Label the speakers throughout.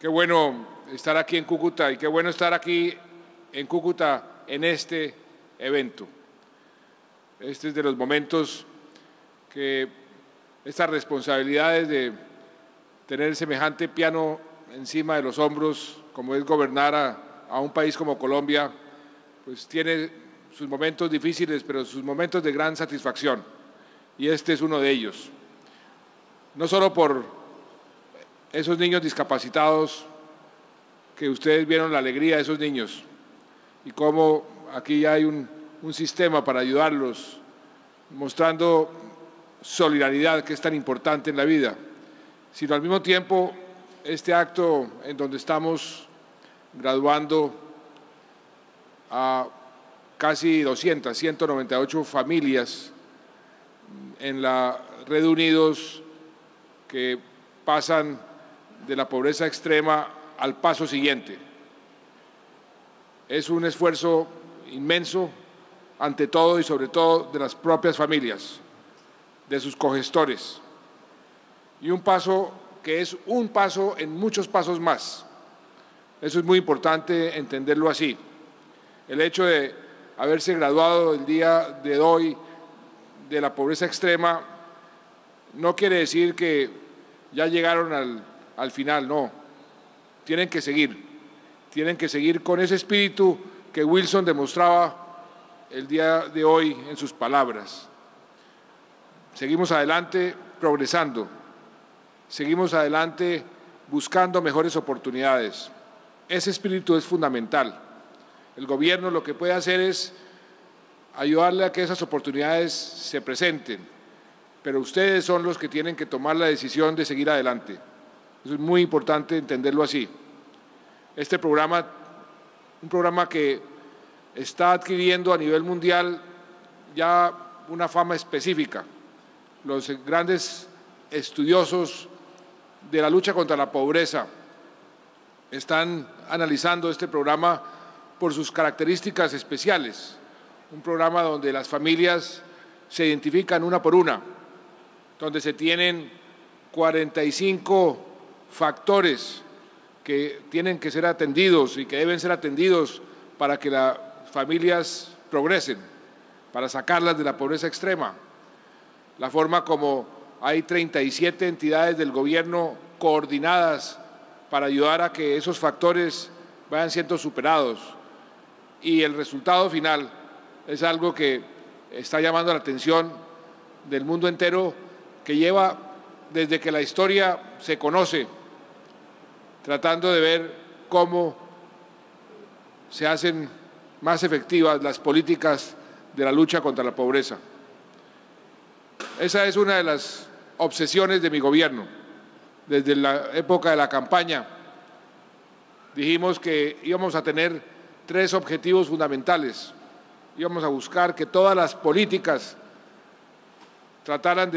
Speaker 1: Qué bueno estar aquí en Cúcuta y qué bueno estar aquí en Cúcuta en este evento. Este es de los momentos que estas responsabilidades de tener semejante piano encima de los hombros, como es gobernar a un país como Colombia, pues tiene sus momentos difíciles, pero sus momentos de gran satisfacción. Y este es uno de ellos. No solo por esos niños discapacitados, que ustedes vieron la alegría de esos niños y cómo aquí ya hay un sistema para ayudarlos, mostrando solidaridad, que es tan importante en la vida, sino al mismo tiempo este acto en donde estamos graduando a casi 198 familias en la Red Unidos que pasan de la pobreza extrema al paso siguiente. Es un esfuerzo inmenso, ante todo y sobre todo de las propias familias, de sus cogestores, y un paso que es un paso en muchos pasos más. Eso es muy importante entenderlo así. El hecho de haberse graduado el día de hoy de la pobreza extrema no quiere decir que ya llegaron al final, no. Tienen que seguir con ese espíritu que Wilson demostraba el día de hoy en sus palabras. Seguimos adelante progresando, seguimos adelante buscando mejores oportunidades. Ese espíritu es fundamental. El gobierno lo que puede hacer es ayudarle a que esas oportunidades se presenten, pero ustedes son los que tienen que tomar la decisión de seguir adelante. Eso es muy importante entenderlo así. Este programa, un programa que está adquiriendo a nivel mundial ya una fama específica. Los grandes estudiosos de la lucha contra la pobreza están analizando este programa por sus características especiales. Un programa donde las familias se identifican una por una, donde se tienen 45 factores que tienen que ser atendidos y que deben ser atendidos para que las familias progresen, para sacarlas de la pobreza extrema. La forma como hay 37 entidades del gobierno coordinadas para ayudar a que esos factores vayan siendo superados. Y el resultado final es algo que está llamando la atención del mundo entero, que lleva desde que la historia se conoce, tratando de ver cómo se hacen más efectivas las políticas de la lucha contra la pobreza. Esa es una de las obsesiones de mi gobierno. Desde la época de la campaña dijimos que íbamos a tener 3 objetivos fundamentales. Íbamos a buscar que todas las políticas trataran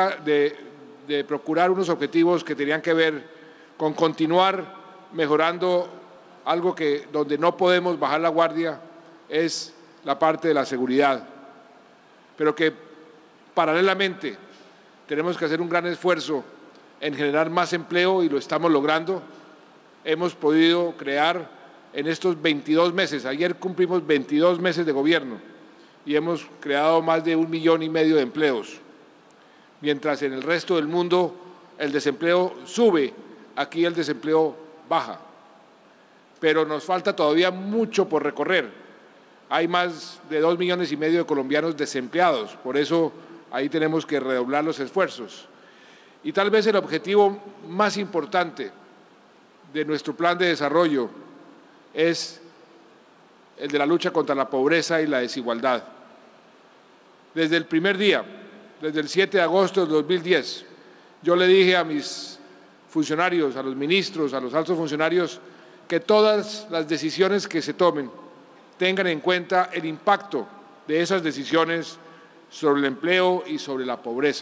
Speaker 1: de procurar unos objetivos que tenían que ver con continuar mejorando algo que donde no podemos bajar la guardia, es la parte de la seguridad, pero que paralelamente tenemos que hacer un gran esfuerzo en generar más empleo, y lo estamos logrando. Hemos podido crear en estos 22 meses, ayer cumplimos 22 meses de gobierno y hemos creado más de 1,5 millones de empleos. Mientras en el resto del mundo el desempleo sube, aquí el desempleo baja. Pero nos falta todavía mucho por recorrer. Hay más de 2,5 millones de colombianos desempleados, por eso ahí tenemos que redoblar los esfuerzos. Y tal vez el objetivo más importante de nuestro plan de desarrollo es el de la lucha contra la pobreza y la desigualdad. Desde el primer día, desde el 7 de agosto de 2010, yo le dije a mis funcionarios, a los ministros, a los altos funcionarios, que todas las decisiones que se tomen tengan en cuenta el impacto de esas decisiones sobre el empleo y sobre la pobreza.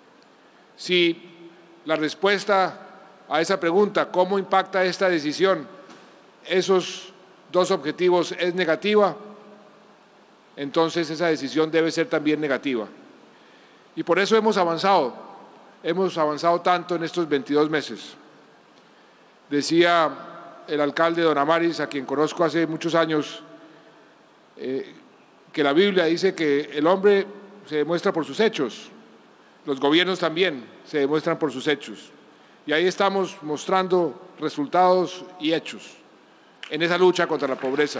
Speaker 1: Si la respuesta a esa pregunta, ¿cómo impacta esta decisión esos 2 objetivos, es negativa? Entonces esa decisión debe ser también negativa. Y por eso hemos avanzado tanto en estos 22 meses. Decía el alcalde Don Amaris, a quien conozco hace muchos años, que la Biblia dice que el hombre se demuestra por sus hechos, los gobiernos también se demuestran por sus hechos. Y ahí estamos mostrando resultados y hechos en esa lucha contra la pobreza.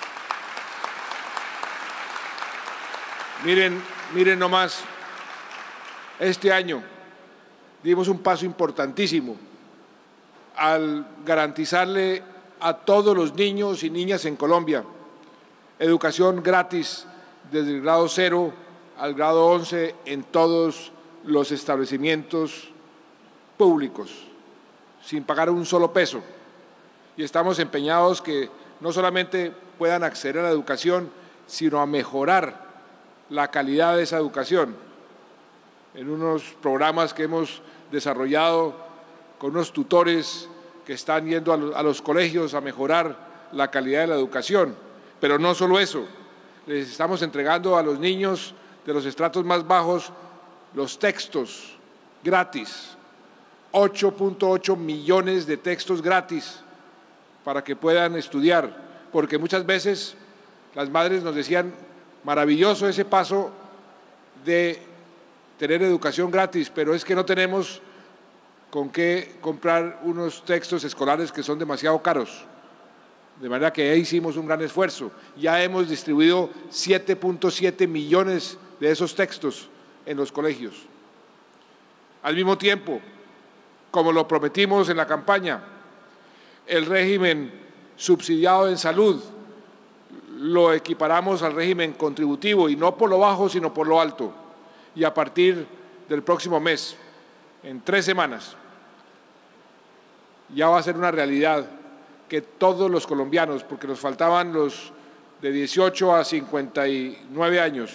Speaker 1: Miren nomás, este año dimos un paso importantísimo al garantizarle a todos los niños y niñas en Colombia educación gratis desde el grado 0 al grado 11 en todos los establecimientos públicos, sin pagar un solo peso. Y estamos empeñados que no solamente puedan acceder a la educación, sino a mejorar la calidad de esa educación en unos programas que hemos desarrollado con unos tutores que están yendo a los colegios a mejorar la calidad de la educación. Pero no solo eso, les estamos entregando a los niños de los estratos más bajos los textos gratis, 8.8 millones de textos gratis para que puedan estudiar, porque muchas veces las madres nos decían, maravilloso ese paso de tener educación gratis, pero es que no tenemos con qué comprar unos textos escolares que son demasiado caros. De manera que ahí hicimos un gran esfuerzo. Ya hemos distribuido 7.7 millones de esos textos en los colegios. Al mismo tiempo, como lo prometimos en la campaña, el régimen subsidiado en salud lo equiparamos al régimen contributivo, y no por lo bajo, sino por lo alto. Y a partir del próximo mes, en 3 semanas, ya va a ser una realidad que todos los colombianos, porque nos faltaban los de 18 a 59 años,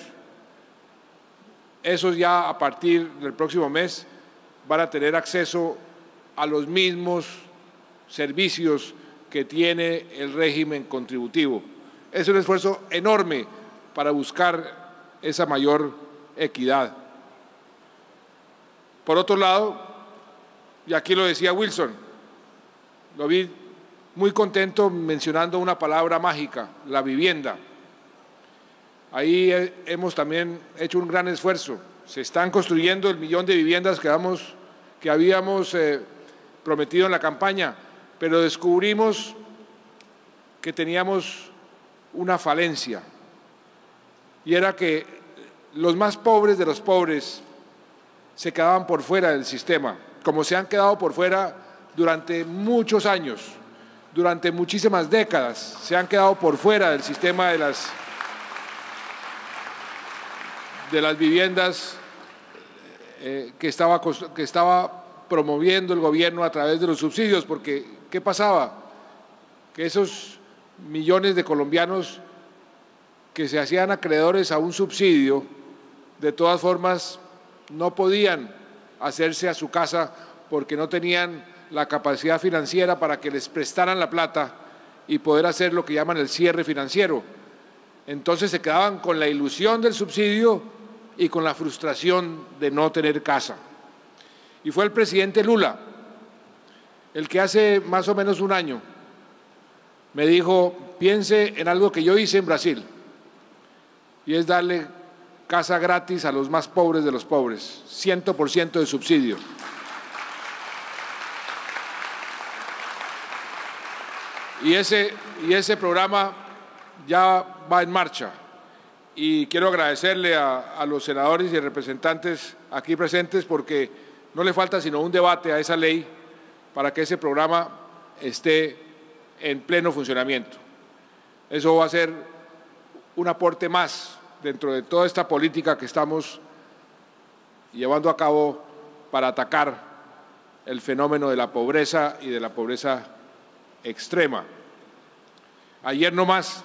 Speaker 1: esos ya a partir del próximo mes van a tener acceso a los mismos servicios que tiene el régimen contributivo. Es un esfuerzo enorme para buscar esa mayor equidad. Por otro lado, y aquí lo decía Wilson, lo vi muy contento mencionando una palabra mágica, la vivienda. Ahí hemos también hecho un gran esfuerzo. Se están construyendo el 1.000.000 de viviendas que habíamos prometido en la campaña, pero descubrimos que teníamos una falencia, y era que los más pobres de los pobres se quedaban por fuera del sistema, como se han quedado por fuera durante muchos años, durante muchísimas décadas, se han quedado por fuera del sistema de las viviendas que estaba promoviendo el gobierno a través de los subsidios, porque ¿qué pasaba? Que esos millones de colombianos que se hacían acreedores a un subsidio, de todas formas no podían hacerse a su casa porque no tenían la capacidad financiera para que les prestaran la plata y poder hacer lo que llaman el cierre financiero. Entonces se quedaban con la ilusión del subsidio y con la frustración de no tener casa. Y fue el presidente Lula el que hace más o menos un año me dijo, piense en algo que yo hice en Brasil, y es darle casa gratis a los más pobres de los pobres, 100% de subsidio. Y ese programa ya va en marcha, y quiero agradecerle a los senadores y representantes aquí presentes, porque no le falta sino un debate a esa ley para que ese programa esté en pleno funcionamiento. Eso va a ser un aporte más dentro de toda esta política que estamos llevando a cabo para atacar el fenómeno de la pobreza y de la pobreza extrema. Ayer nomás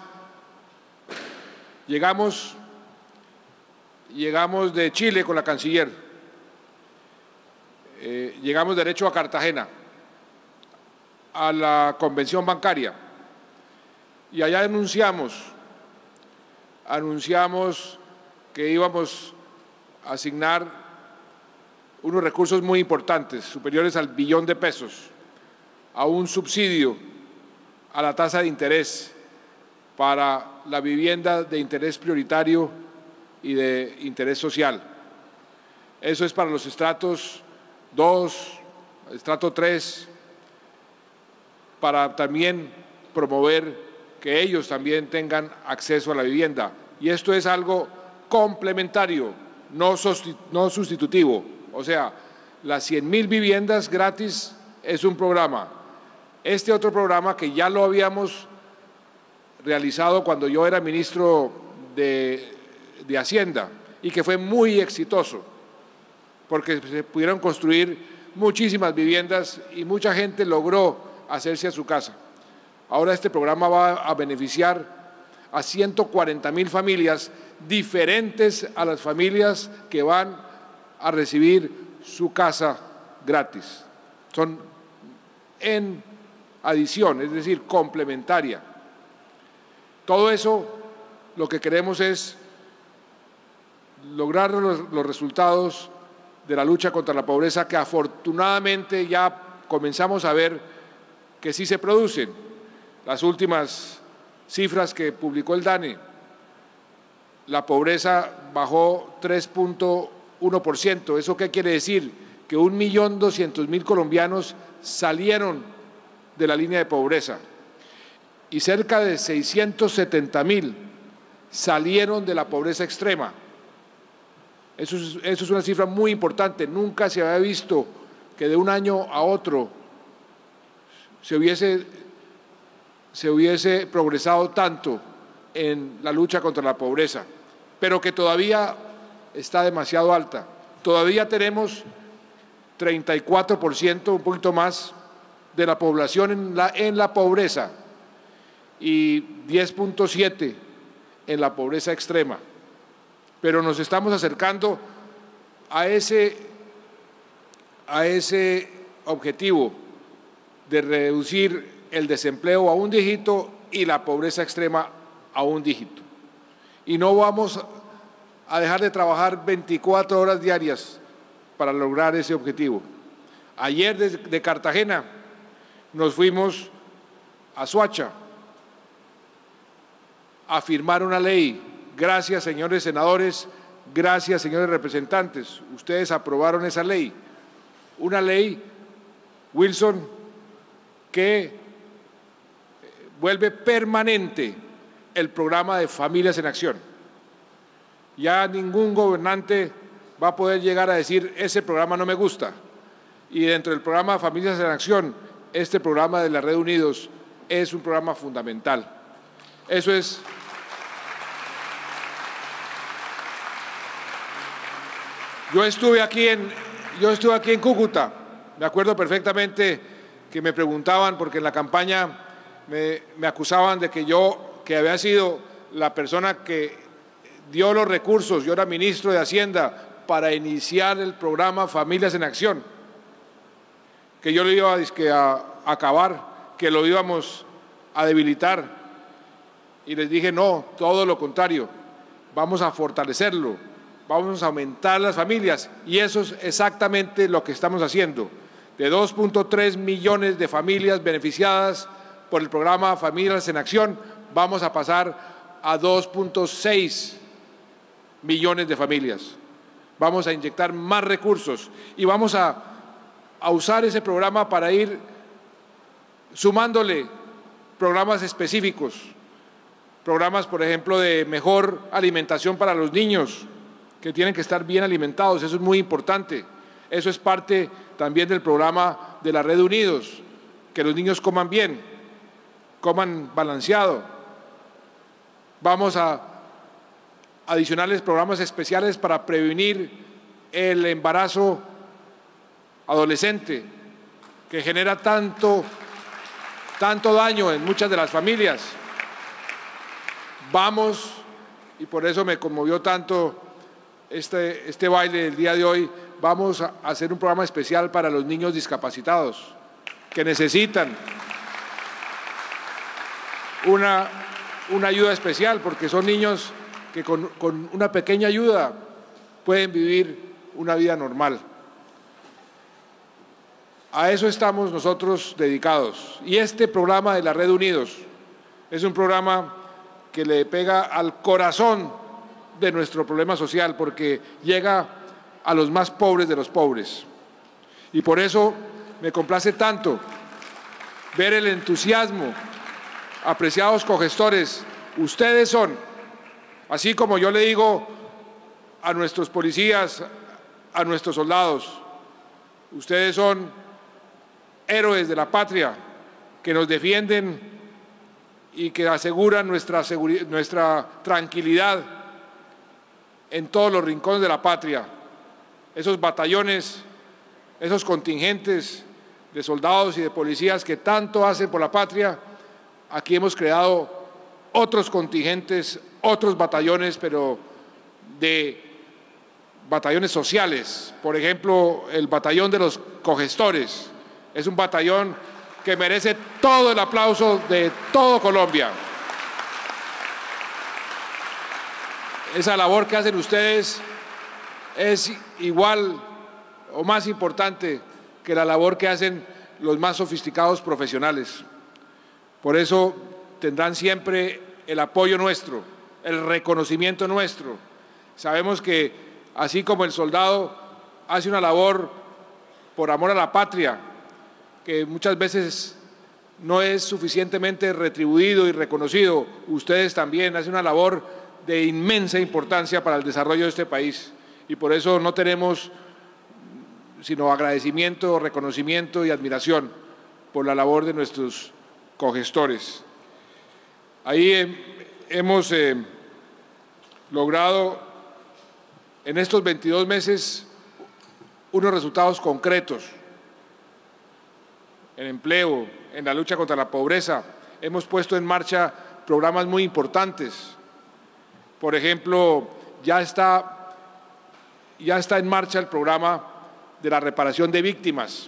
Speaker 1: llegamos de Chile con la canciller, llegamos derecho a Cartagena, a la convención bancaria, y allá anunciamos que íbamos a asignar unos recursos muy importantes, superiores al 1 billón de pesos, a un subsidio a la tasa de interés para la vivienda de interés prioritario y de interés social. Eso es para los estratos 2, estrato 3, para también promover que ellos también tengan acceso a la vivienda. Y esto es algo complementario, no sustitutivo. O sea, las 100.000 viviendas gratis es un programa. Este otro programa que ya lo habíamos realizado cuando yo era ministro de Hacienda y que fue muy exitoso, porque se pudieron construir muchísimas viviendas y mucha gente logró hacerse a su casa. Ahora este programa va a beneficiar a 140.000 familias diferentes a las familias que van a recibir su casa gratis. Son en adición, es decir, complementaria. Todo eso lo que queremos es lograr los resultados de la lucha contra la pobreza que afortunadamente ya comenzamos a ver que sí se producen. Las últimas cifras que publicó el DANE, la pobreza bajó 3.1%. ¿Eso qué quiere decir? Que 1.200.000 colombianos salieron de la línea de pobreza y cerca de 670.000 salieron de la pobreza extrema. Eso es una cifra muy importante. Nunca se había visto que de un año a otro se hubiese progresado tanto en la lucha contra la pobreza, pero que todavía está demasiado alta. Todavía tenemos 34%, un poquito más, de la población en la pobreza y 10.7% en la pobreza extrema. Pero nos estamos acercando a ese objetivo de reducir el desempleo a un dígito y la pobreza extrema a un dígito. Y no vamos a dejar de trabajar 24 horas diarias para lograr ese objetivo. Ayer de Cartagena nos fuimos a Soacha a firmar una ley. Gracias, señores senadores, gracias, señores representantes. Ustedes aprobaron esa ley. Una ley, Wilson, que vuelve permanente el programa de Familias en Acción. Ya ningún gobernante va a poder llegar a decir, ese programa no me gusta. Y dentro del programa Familias en Acción, este programa de la Red Unidos es un programa fundamental. Eso es. Yo estuve aquí en Cúcuta. Me acuerdo perfectamente que me preguntaban, porque en la campaña me acusaban de que había sido la persona que dio los recursos, yo era ministro de Hacienda, para iniciar el programa Familias en Acción, que yo lo iba a acabar, que lo íbamos a debilitar. Y les dije, no, todo lo contrario, vamos a fortalecerlo, vamos a aumentar las familias, y eso es exactamente lo que estamos haciendo. De 2.3 millones de familias beneficiadas por el programa Familias en Acción, vamos a pasar a 2.6 millones de familias. Vamos a inyectar más recursos y vamos a usar ese programa para ir sumándole programas específicos, programas, por ejemplo, de mejor alimentación para los niños, que tienen que estar bien alimentados. Eso es muy importante. Eso es parte también del programa de la Red Unidos, que los niños coman bien, coman balanceado. Vamos a adicionarles programas especiales para prevenir el embarazo adolescente, que genera tanto daño en muchas de las familias. Vamos, y por eso me conmovió tanto este baile del día de hoy, vamos a hacer un programa especial para los niños discapacitados que necesitan una ayuda especial, porque son niños que con una pequeña ayuda pueden vivir una vida normal. A eso estamos nosotros dedicados. Y este programa de la Red Unidos es un programa que le pega al corazón de nuestro problema social, porque llega a los más pobres de los pobres. Y por eso me complace tanto ver el entusiasmo. Apreciados cogestores, ustedes son, así como yo le digo a nuestros policías, a nuestros soldados, ustedes son héroes de la patria que nos defienden y que aseguran nuestra tranquilidad en todos los rincones de la patria. Esos batallones, esos contingentes de soldados y de policías que tanto hacen por la patria, aquí hemos creado otros contingentes, otros batallones, pero de batallones sociales. Por ejemplo, el batallón de los cogestores es un batallón que merece todo el aplauso de todo Colombia. Esa labor que hacen ustedes es igual o más importante que la labor que hacen los más sofisticados profesionales. Por eso tendrán siempre el apoyo nuestro, el reconocimiento nuestro. Sabemos que así como el soldado hace una labor por amor a la patria, que muchas veces no es suficientemente retribuido y reconocido, ustedes también hacen una labor de inmensa importancia para el desarrollo de este país. Y por eso no tenemos sino agradecimiento, reconocimiento y admiración por la labor de nuestros cogestores. Ahí hemos logrado en estos 22 meses unos resultados concretos en empleo, en la lucha contra la pobreza. Hemos puesto en marcha programas muy importantes. Por ejemplo, ya está en marcha el programa de la reparación de víctimas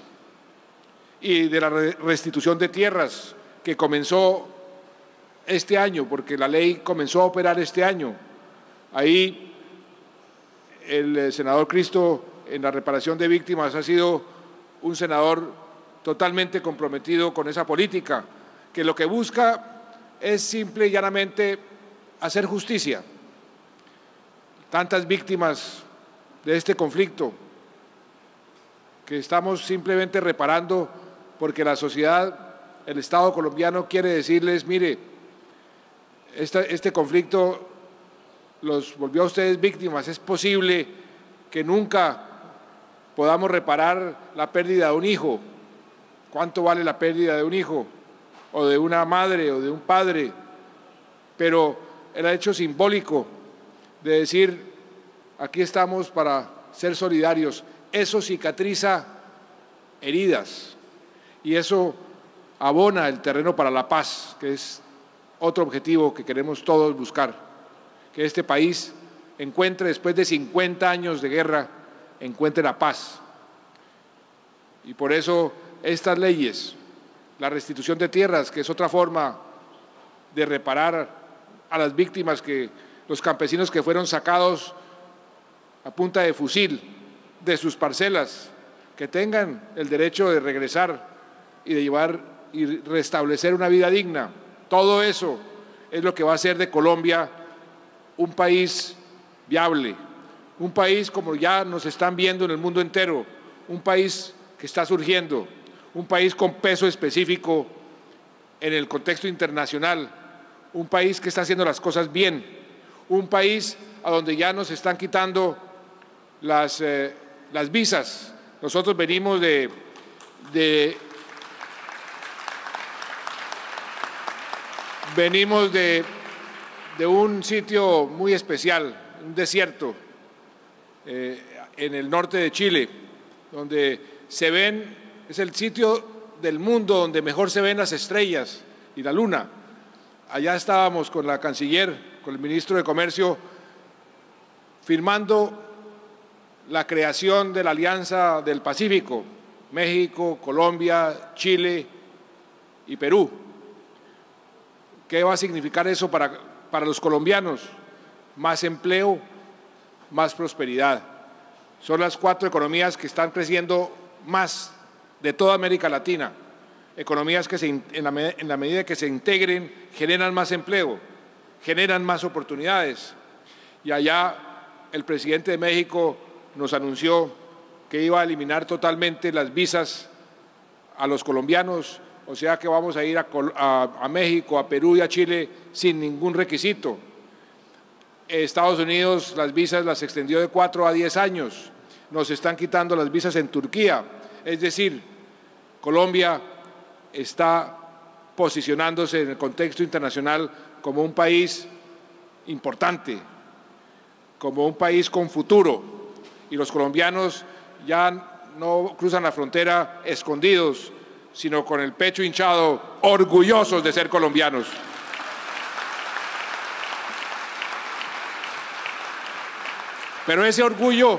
Speaker 1: y de la restitución de tierras, que comenzó este año, porque la ley comenzó a operar este año. Ahí el senador Cristo, en la reparación de víctimas, ha sido un senador totalmente comprometido con esa política, que lo que busca es simple y llanamente hacer justicia. Tantas víctimas de este conflicto que estamos simplemente reparando porque la sociedad, el Estado colombiano quiere decirles, mire, este conflicto los volvió a ustedes víctimas, es posible que nunca podamos reparar la pérdida de un hijo. ¿Cuánto vale la pérdida de un hijo, o de una madre, o de un padre? Pero el hecho simbólico de decir, aquí estamos para ser solidarios, eso cicatriza heridas y eso abona el terreno para la paz, que es otro objetivo que queremos todos buscar, que este país encuentre, después de 50 años de guerra, encuentre la paz. Y por eso estas leyes, la restitución de tierras, que es otra forma de reparar a las víctimas, que los campesinos que fueron sacados a punta de fusil de sus parcelas, que tengan el derecho de regresar y de llevar y restablecer una vida digna. Todo eso es lo que va a hacer de Colombia un país viable, un país como ya nos están viendo en el mundo entero, un país que está surgiendo, un país con peso específico en el contexto internacional, un país que está haciendo las cosas bien, un país a donde ya nos están quitando las visas. Nosotros venimos de un sitio muy especial, un desierto en el norte de Chile, donde se ven, es el sitio del mundo donde mejor se ven las estrellas y la luna. Allá estábamos con la canciller, con el ministro de Comercio, firmando la creación de la Alianza del Pacífico, México, Colombia, Chile y Perú. ¿Qué va a significar eso para los colombianos? Más empleo, más prosperidad. Son las 4 economías que están creciendo más de toda América Latina, economías que en la medida que se integren generan más empleo, generan más oportunidades. Y allá el presidente de México nos anunció que iba a eliminar totalmente las visas a los colombianos, o sea que vamos a ir a México, a Perú y a Chile sin ningún requisito. Estados Unidos las visas las extendió de 4 a 10 años, nos están quitando las visas en Turquía, es decir, Colombia está posicionándose en el contexto internacional como un país importante, como un país con futuro, y los colombianos ya no cruzan la frontera escondidos, sino con el pecho hinchado, orgullosos de ser colombianos. Pero ese orgullo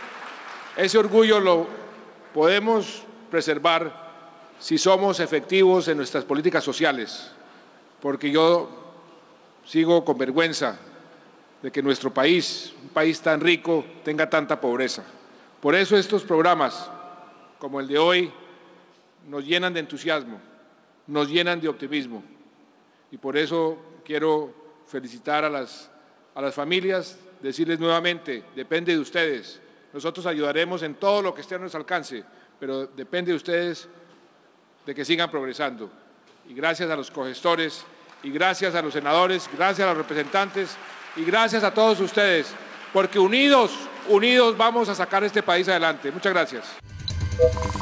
Speaker 1: lo podemos preservar si somos efectivos en nuestras políticas sociales, porque yo sigo con vergüenza de que nuestro país, un país tan rico, tenga tanta pobreza. Por eso estos programas, como el de hoy, nos llenan de entusiasmo, nos llenan de optimismo. Y por eso quiero felicitar a las familias, decirles nuevamente, depende de ustedes. Nosotros ayudaremos en todo lo que esté a nuestro alcance, pero depende de ustedes de que sigan progresando. Y gracias a los cogestores, y gracias a los senadores, gracias a los representantes, y gracias a todos ustedes, porque unidos vamos a sacar este país adelante. Muchas gracias.